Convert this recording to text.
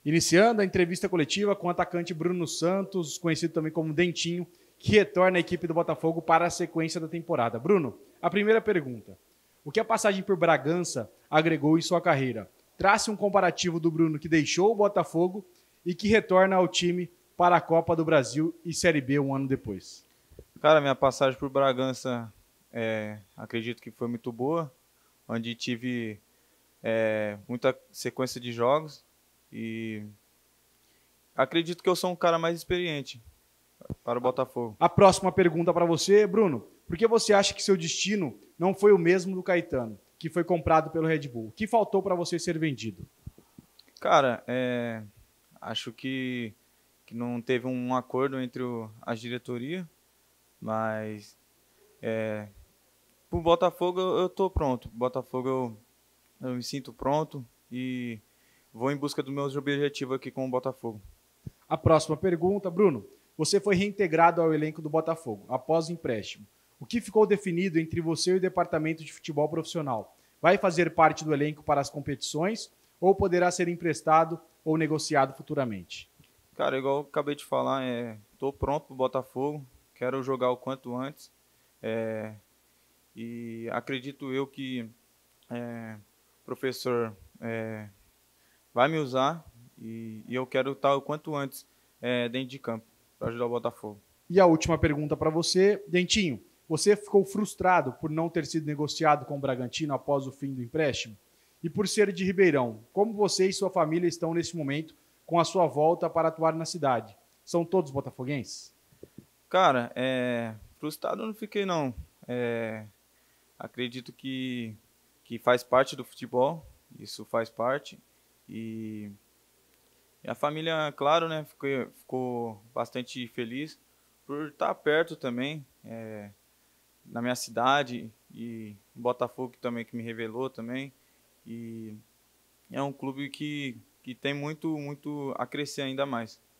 Iniciando a entrevista coletiva com o atacante Bruno Santos, conhecido também como Dentinho, que retorna à equipe do Botafogo para a sequência da temporada. Bruno, a primeira pergunta. O que a passagem por Bragança agregou em sua carreira? Trace um comparativo do Bruno que deixou o Botafogo e que retorna ao time para a Copa do Brasil e Série B um ano depois. Cara, minha passagem por Bragança, acredito que foi muito boa, onde tive muita sequência de jogos e acredito que eu sou um cara mais experiente para o Botafogo. A próxima pergunta para você, Bruno. Por que você acha que seu destino não foi o mesmo do Caetano, que foi comprado pelo Red Bull? O que faltou para você ser vendido? Cara, acho que não teve um acordo entre a diretoria, mas pro Botafogo eu tô pronto. Botafogo eu me sinto pronto e vou em busca dos meus objetivos aqui com o Botafogo. A próxima pergunta, Bruno. Você foi reintegrado ao elenco do Botafogo após o empréstimo. O que ficou definido entre você e o departamento de futebol profissional? Vai fazer parte do elenco para as competições ou poderá ser emprestado ou negociado futuramente? Cara, igual eu acabei de falar, tô pronto pro Botafogo, quero jogar o quanto antes. E acredito eu que o professor vai me usar e eu quero estar o quanto antes dentro de campo para ajudar o Botafogo. E a última pergunta para você, Dentinho. Você ficou frustrado por não ter sido negociado com o Bragantino após o fim do empréstimo? E por ser de Ribeirão, como você e sua família estão nesse momento com a sua volta para atuar na cidade? São todos botafoguenses? Cara, frustrado eu não fiquei não. Acredito que faz parte do futebol, isso faz parte. E a família, claro, né, ficou bastante feliz por estar perto também, na minha cidade, e Botafogo também que me revelou também. E é um clube que tem muito a crescer ainda mais.